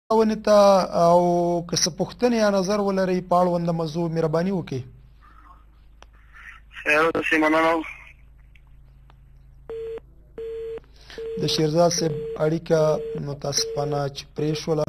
ونې ته او که څه پوښتنې یا نظر ولرئ په اړوند د موضوع مهرباني وکړئ. خیر اوسې، مننه. د شیرزاد صاحب اړیکه متاسفانه چې پرېښوله.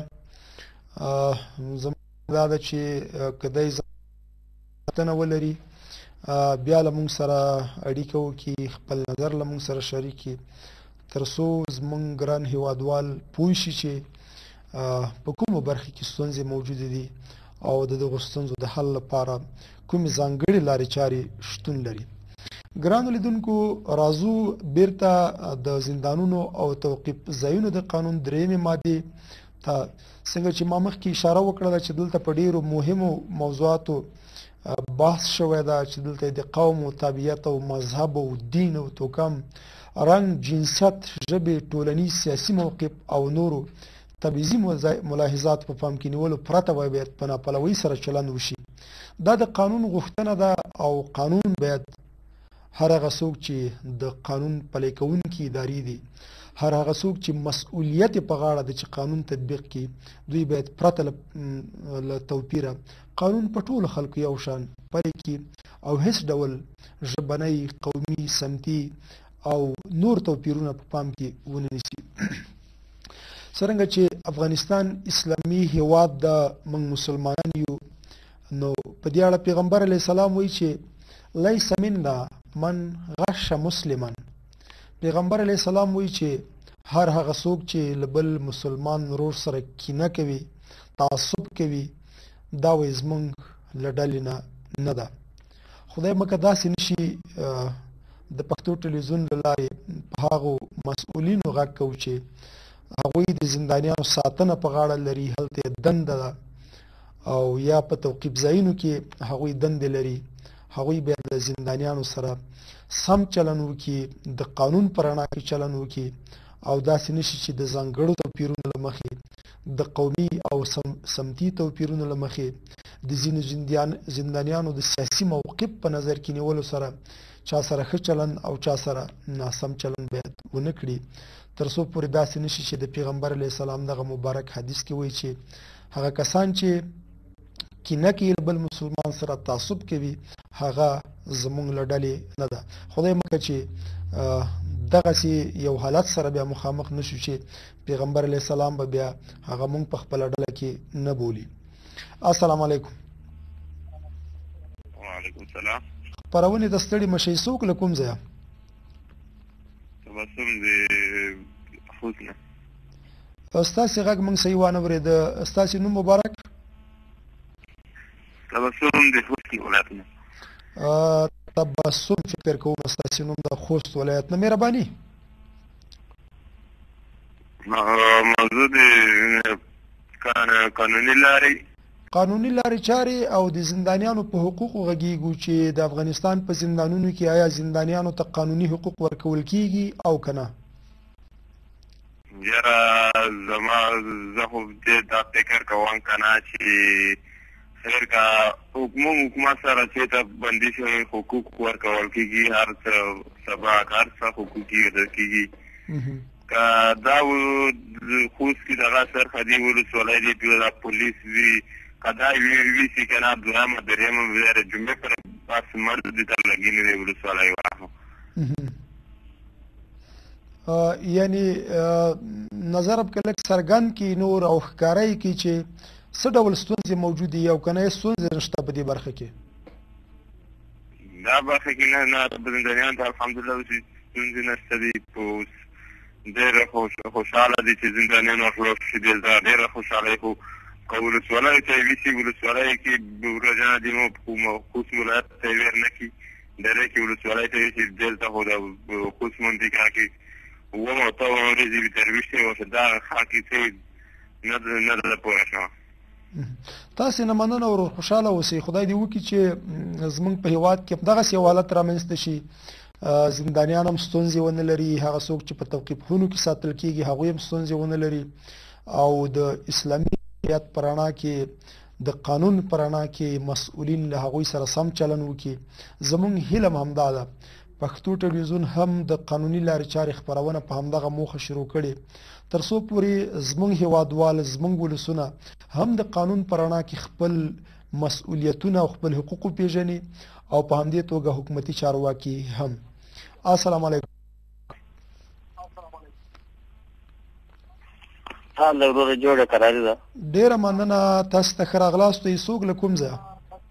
زموږ دا ده چې که دی پوښتنه ولري بیا له موږ سره اړیکه وکړي، خپل نظر له موږ سره شریک کړي، تر څو زموږ ګران هیوادوال پوه شي چې په کومو برخو کې ستونزې موجودې دي او د دغو ستونزو د حل لپاره کومې ځانګړې لارې چارې شتون لري. ګرانو لیدونکو، راځو بیرته د زندانونو او توقیف ځایونو د قانون درېیمې مادې ته. څنګه چې ما مخکې اشاره وکړله چې دلته په ډېرو مهمو موضوعاتو بحث شوی ده، چې دلته د قوم و تابعیت او مذهب او دین او توکم، رنګ، جنسیت، ژبې، ټولنیز سیاسي موقف او نورو تبعیضي ملاحظات په پام کې نیولو پرته باید په ناپلوۍ سره چلند وشي. دا د قانون غوښتنه ده او قانون باید هر هغه څوک چې د قانون پلي کوونکي ادارې دي، هر هغه څوک چې مسؤلیت په غاړه ده چې قانون تطبیق کړي، دوی باید پرته له توپیره قانون په ټولو خلکو یو شان پلي کړي او هیڅ ډول ژبنی، قومي، سمتي او نور توپیرونه په پام کې ونه نیسي. څرنګه چې افغانستان اسلامي هیواد د موږ مسلمانان یو، نو په دې اړه پیغمبر علیه السلام وایي چې لیس منا من غش مسلما. پیغمبر علیه السلام وایي چې هر هغه څوک چې له بل مسلمان ورور سره کینه کوي، تعصب کوي، دا وایي زموږ له ډلې نه ده. خدای مکه داسې نشي د پښتو ټلویزیون له لارې په هغو مسؤلینو غږ کوو چې هغوی د زندانیانو ساتنه په غاړه لري، هلته دنده ده، او یا په توقیف ځایونو کې هغوی دندې لري. هغوی باید له زندانیانو سره سم چلند وکړي، د قانون په رڼا کې چلند وکړي، او داسې نشي چې د ځانګړو توپیرونو له مخې، د قومي او سمتي توپیرونو له مخې د ځینو زندانیانو د سیاسي موقف په نظر کې نیولو سره چا سره ښه چلند او چا سره ناسم چلند باید ونه کړي، تر څو پورې داسې نشي چې د پیغمبر علیه السلام دغه مبارک حدیث کې وایي چې هغه کسان چې کینه کوي له بل مسلمان سره، تعصب کوي، هغه زموږ له ډلې نه ده. خدای مکه چې دغسې یو حالت سره بیا مخامخ نشو چې پیغمبر علیه السلام به بیا هغه موږ په خپله ډله کې نه بولي. السلام علیکم. وعلیکم السلام. خپرونې د ستړي مشئ، څوک له کوم ځایه؟ تبسم د خوست نه. ستاسې غږ موږ صحیح وانه اورېده. ستاسې نوم مبارک؟ تبسم د خوست ولایت نه. تبسم فکر کوم ستاسې نوم د خوست ولایت نه. مهرباني. موضوع د قانوني لارې چارې او د زندانیانو په حقوقو غږیږو چې د افغانستان په زندانونو کې آیا زندانیانو ته قانوني حقوق ورکول کیږي او که نه؟ یاره زه خو دا فکر کوم که نه چې خیر که حکومت سره چېرته بندي شوي حقوق ورکول کېږي، هر څه سبق، هر څه حقوقي کېږي. که دا خوست کې دغه سرحدي ولسوالۍ دي، دا پولیس وي، که دا وي چې که نه دویمه درېیمه جمعې پر بس مرد دي ته لګېنې دی ولسوالۍ واخو. یعنې نظر که لږ څرګند کړي نور او ښکاره یې کړي چې څه ډول ستونزې موجودې دي او که نه یې ستونزې نشته په دې برخه کې؟ دا برخه کې نه زندانیانو ته الحمدلله اوس ستونزې نشته دي. ډېره خوشحاله دي چې زندانیان خلاص شي. ډېره خوشحاله خو که ولسوالۍ ته یې ویسي، ولسوالۍ کې ورځنه دي مو خوست ولایت ته یې ور نه کړي، ډېری کې ولسوالۍ ته ویسي، دلته خو د خوست منطقه کې اووم او اتم ورځې وي درویشتې وشه، دا ښار کې څه نه ده پوره شوه. تاسې نه مننه او خوشحاله اوسئ. خدای دې وکړي چې زموږ په هېواد کې دغسې یو حالت رامنځته شي، زندانیان هم ستونزې ونه لري، هغه څوک چې په توقیفونو کې ساتل کېږي هغوی هم ستونزې ونه لري، او د اسلامي شریعت په رڼا کې، د قانون په رڼا کې مسؤلین له هغوی سره سم چلند وکړي. زموږ هیله هم همدا ده پښتو ټلویزیون هم د قانوني لارې چارې خپرونه په همدغه موخه شروع کړې تر څو پورې زموږ هیوادوال زموږ ولسونه هم د قانون په رڼا کې خپل مسؤلیتونه او خپل حقوق وپېژني او په همدې توګه حکومتي چارواکي هم. السلام علیکم. حال ورور جوړه قرار ده. ډیره مننه تاسو ته ښه راغلاست. څوک له کوم ځای؟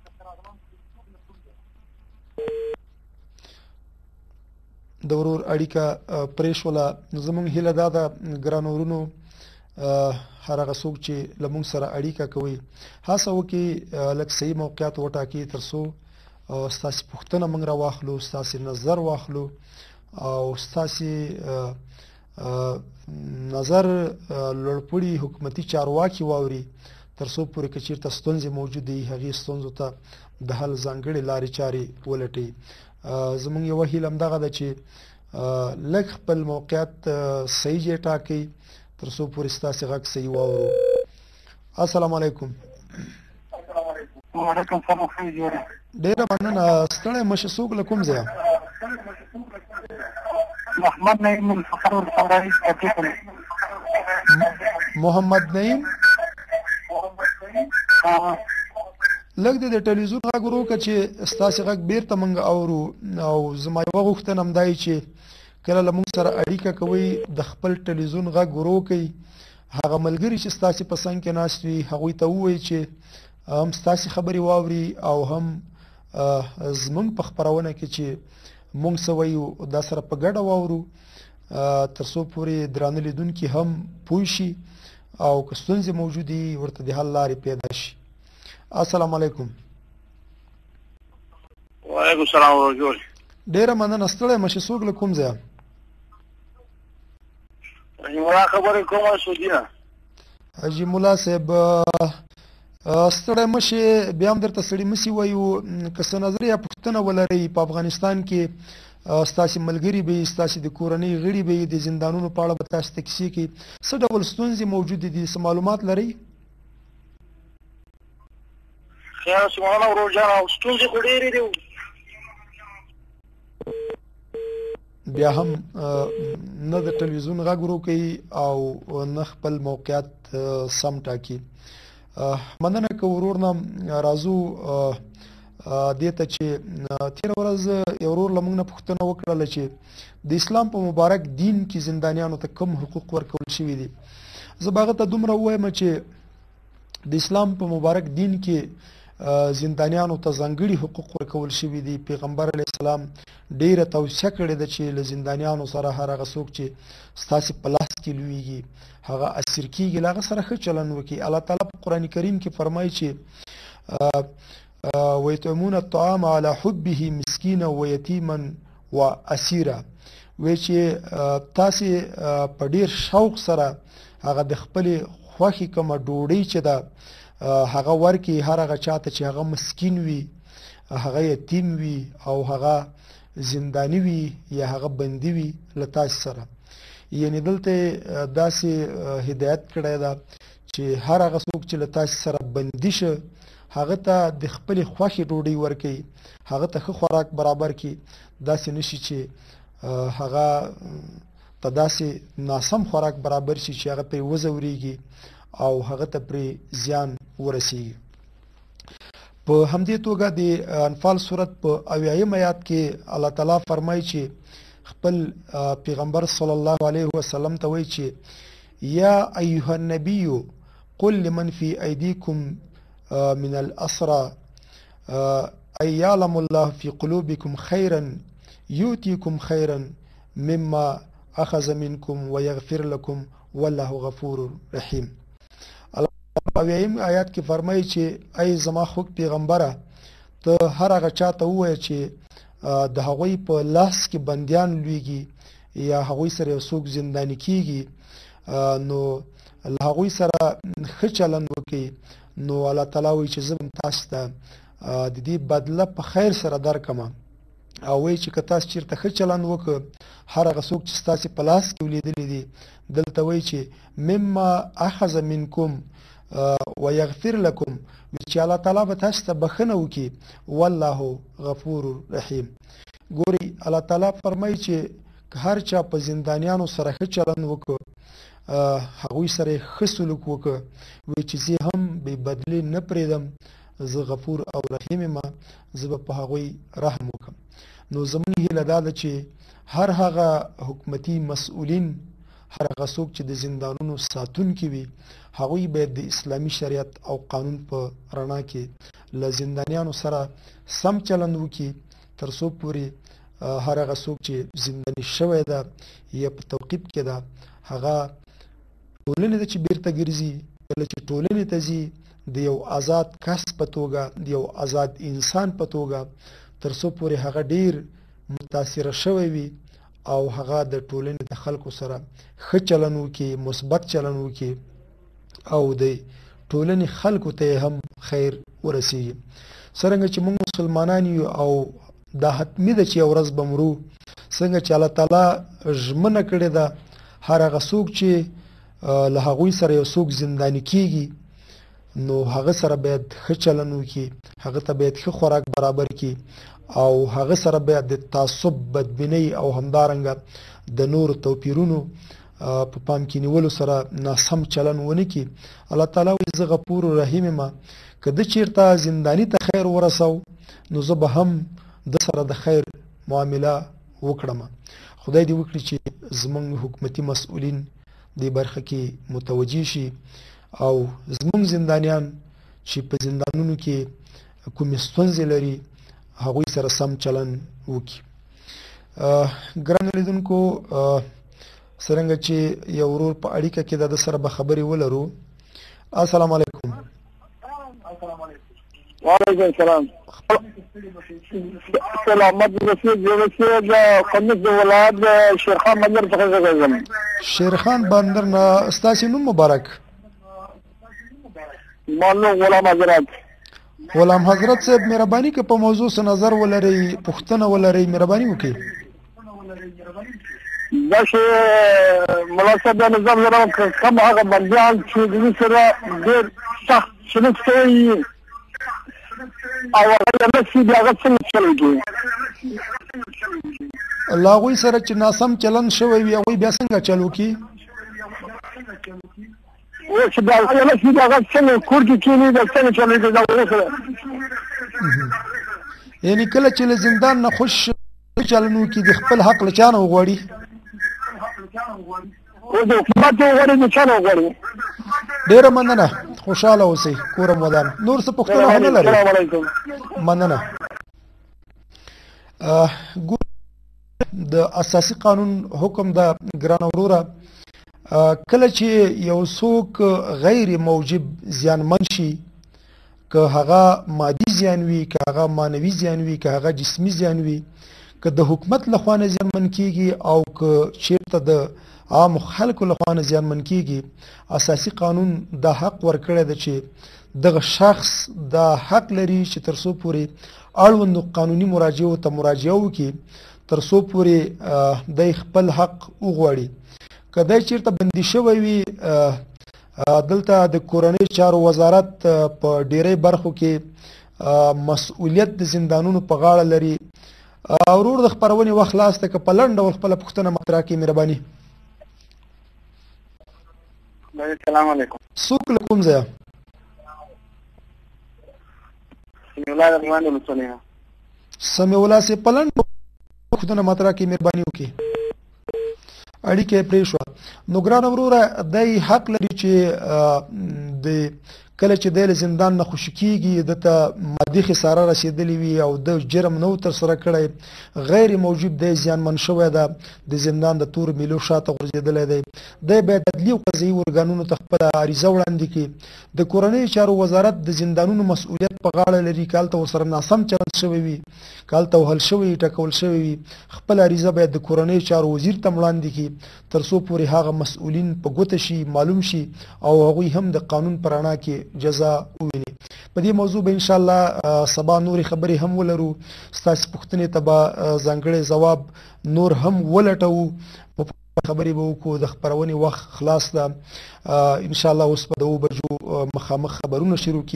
د ورور اړیکه پرېښوله. زموږ هیله دا ده ګرانو ورونو هر هغه څوک چې له موږ سره اړیکه کوي هڅه وکړي لږ صحیح موقعیت وټاکي تر څو ستاسې پوښتنه موږ راواخلو، ستاسې نظر واخلو او ستاسې نظر لوړپوړي حکومتي چارواکي واوري تر څو پورې که چېرته ستونزې موجودې وي هغې ستونزو ته د حل ځانګړې لارې چارې ولټوي. زموږ یوه هیله همدغه ده چې لږ خپل موقعیت صحیح ځای ټاکئ تر څو پورې ستاسې غږ صحیح واورو. السلام علیکم. وعلیکم السلام. ډېره مننه. ستړی مه شې. څوک له کوم ځایه؟ محمد نعیم الفخر الفراري. محمد نعیم لږ د ټلویزیون غږ ورو که چې ستاسې غږ بیرته موږ اورو او زما یوه غوښتنه همدا وي چې کله له موږ سره اړیکه کوئ د خپل ټلویزیون غږ ورو کوئ. هغه ملګري چې ستاسې په څنګ کې ناست وي هغوی ته ووایي چې هم ستاسې خبرې واوري او هم زموږ په خپرونه کې چې موږ څه وایو دا سره په ګډه واورو تر څو پورې درانه لیدونکي هم پوه شي او که ستونزې موجودې ورته د حل لارې پیدا شي. السلام علیکم. وعلیکم السلام ورحمۃ. ډیره مننه. ستړی مه شې. څوک له کوم ځایه؟ حاجي مولا خبرې کومه سودینه. حاجي مولا صاحب ستړی مه شې. بیا هم درته ستړي مه شي وایو. که څه نظر یا پوښتنه ولرئ په افغانستان کې ستاسې ملګري به وي، ستاسې د کورنۍ غړي به وي، د زندانونو په اړه به تاسو ته کیسې کوي. څه ډول ستونزې موجودې دي؟ څه معلومات لرئ؟ خیر اوسې مولانا ورور جان ستونزې خو ډېرې دي. بیا هم نه د ټلویزیون غږ ورو کوي او نه خپل موقعیت سم ټاکي. مننه که ورور نه راځو دې ته چې تېره ورځ یو ورور له موږ نه پوښتنه وکړله چې د اسلام په مبارک دین کې زندانیانو ته کوم حقوق ورکول شوي دي. زه به هغه ته دومره ووایم چې د اسلام په مبارک دین کې زندانیانو ته ځانګړي حقوق ورکول شوي دي. پیغمبر علیه السلام ډیره توصیه کړې ده چې له زندانیانو سره هر هغه څوک چې ستاسې په لاس کې لویږي هغه اسیر کیږي له هغه سره ښه چلند وکړي. الله تعالی په قرآن کریم کې فرمایي چې ویطعمون الطعام على حبه مسکینا ویتیما واسیرا. وایي چې تاسې په ډیر شوق سره هغه د خپلې خوښې کومه ډوډۍ چې ده هغه ورکي هر هغه چاته چې هغه مسکین وي، هغه یتیم وي او هغه زندانی وي یا هغه بندي وي له تاسې سره. یعنې دلته داسې هدایت کړی ده چې هر هغه څوک چې له تاسې سره بندي شه هغه ته د خپلې خوښې ډوډۍ ورکوي، هغه ته ښه خوراک برابر کړي. داسې نشي چې هغه ته داسې ناسم خوراک برابر شي چې هغه پرې وځورېږي او هغه ته پرې زیان ورسیږي. په همدې توګه د انفال صورت په 80 آیات کې الله تعالی فرمایي چې خپل پیغمبر صلی الله علیه وسلم ته وایي چې یا ایها النبی قل لمن فی ایدیکم من الاسرى ای یعلم الله فی قلوبکم خیرا یؤتیکم خیرا مما اخذ منکم ویغفر لكم والله غفور رحیم. په 80 آیات کې فرمایي چې ای زما خوږ پیغمبره ته هر هغه چاته ووایه چې د هغوی په لاس کې بندیان لویږي یا هغوی سره یو څوک زنداني کیږي نو له هغوی سره ښه چلند وکړي. نو الله تعالی وایي چې زه به تاسو ته د دې بدله په خیر سره درکړم او وایي چې که تاسو چېرته ښه چلند وکړه هر هغه څوک چې ستاسې په لاس کې ولیدلي دي دلته وایي چې مما اخذ منکم ویغفر لكم چې الله تعالی به تاسو ته بخښنه وکړي والله غفور رحیم. ګوري الله تعالی فرمایي چې هر چا په زندانیانو سره ښه چلند وکړ هغوی سره ښه سلوک وکړ وایي چې زه هم بې بدلې نه پرېږدم زه غفور او رحیم یم زه به په هغوی رحم وکړم نو زموږ هیله دا ده چې هر هغه حکومتي مسؤلین هر هغه څوک چې د زندانونو ساتونکي وي هغوی باید د اسلامي شریعت او قانون په رڼا کې له زندانیانو سره سم چلند وکړي تر څو پورې هر هغه څوک چې زنداني شوی ده یا په توقیف کې ده هغه ټولنې ته چې بیرته ګرځي کله چې ټولنې ته ځي د یو آزاد کس په توګه د یو آزاد انسان په توګه تر څو پورې هغه ډیر متاثره شوی وي او هغه د ټولنې د خلکو سره ښه چلند وکړي مثبت چلند وکړي او د ټولنې خلکو ته هم خیر ورسیږي څرنګه چې موږ مسلمانان یو او دا حتمي ده چې یو ورځ به مرو څنګه چې الله تعالی ژمنه کړې ده هر هغه څوک چې له هغوی سره یو څوک زنداني کیږي نو هغه سره باید ښه چلند وکړي هغه ته باید ښه خوراک برابر کړي او هغه سره باید د تعصب بدبینۍ او همدارنګه د نورو توپیرونو په پام کې نیولو سره ناسم چلند ونه کړي الله تعالی وایي زه غفور رحیم یم که ده چېرته زنداني ته خیر ورسو نو زه به هم د سره د خیر معامله وکړم خدای دې وکړي چې زموږ حکومتي مسؤلین دې برخه کې متوجه شي او زموږ زندانیان چې په زندانونو کې کومې ستونزې لري هغوی سره سم چلند وکړي ګرانو لیدونکو څرنګه چې یو ورور په اړیکه کې د سره به خبرې ولرو السلام علیکم وعلیکم السلام سلامت رسید د قمیص د ولایت د شیرخان بندر څخه راغلم شیرخان بندر نه ستاسو نوم مبارک مالو غلام حضرت غلام حضرت صاحب مهرباني که په موضوع څه نظر ولرئ پوښتنه ولرئ مهرباني وکړئ دا چې مناسب نظام سره کوم هغه بندیان چې د سره ډېر سخت سلوک کوي او هغه نشي بیا هغه څنګه چلوي الله هغوی سره چې ناسم چلند شوی وي هغوی بیا څنګه چلو کوي چې بیا هغه نشي بیا هغه څنګه کور کې کېني دا څنګه چلوي دا سره یعنی کله چې له زندان نه خوش چلند وکړي د خپل حق له چا نه وغواړي او د حکومت وغواړي د چا نه وغواړي ډېره مننه خوشحاله اوسئ کور ودان نور څه پوښتنه ونه لرئ مننه د اساسي قانون حکم د ګران وروره کله چې یو څوک غیر موجب زیانمن شي که هغه مادي زیان وي که هغه معنوي زیان وي که هغه جسمي زیان وي که د حکومت لخوا نه زیانمن کیږي او که چیرته د عام خلکو لخوا نه زیانمن کیږي اساسي قانون دا حق ورکړی ده چې دغه شخص دا حق لري چې تر څو پورې اړوندو قانوني مراجعو ته مراجعه وکړي تر څو پورې د خپل حق وغواړي که دی چیرته بندي شوی وي دلته د کورنۍ چارو وزارت په ډیری برخو کې مسؤلیت د زندانونو په غاړه لري ورور د خپرونې وخت خلاص دی که په لنډ ډول خپله پوښتنه مطرح کړي مهرباني السلام علیکم څوک له کوم ځایه سمیع الله رحمان ولسوالۍ سمیع الله صاحب په لنډ پوښتنه مطرح کړي مهرباني وکړي اړیکه پرې شوه نو ګران وروره دی حق لري چې د کله چې دی له زندان نه خوشي کېږي ده ته مادي خساره رسېدلې وي او د جرم نه و ترسره کړی غیر موجود دی زیانمن شوی ده د زندان د تور میلو شاته غورځېدلی دی دی باید عدلي او قضایي ارګانونو ته خپله عریضه وړاندې کړي د کورنیو چارو وزارت د زندانونو مسؤلیت په غاړه لري که هلته ورسره ناسم چلند شوی وي که هلته وهل شوی ټکول شوی وي خپله عریضه باید د کورنیو چارو وزیر ته وړاندې کړي تر څو پورې هغه مسؤلین په ګوته شي معلوم شي او هغوی هم د قانون په رڼا کې جزا وویني په دې موضوع به انشاءالله سبا نورې خبرې هم ولرو ستاسې پوښتنې ته به ځانګړی ځواب نور هم ولټوو خبرې به وکړو د خپرونې وخت خلاص ده انشاءالله اوس به د 2 بجو مخامخ خبرونه شروع کړي